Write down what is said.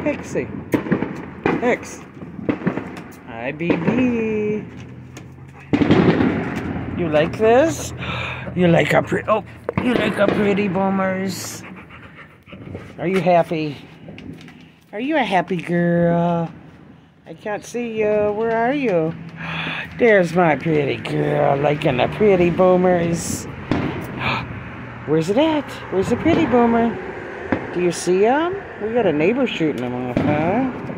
Pixie. X. IBB. You like this? You like a pretty boomers? Are you happy? Are you a happy girl? I can't see you. Where are you? There's my pretty girl liking the pretty boomers. Where's it at? Where's the pretty boomer? Do you see him? We got a neighbor shooting him off, huh?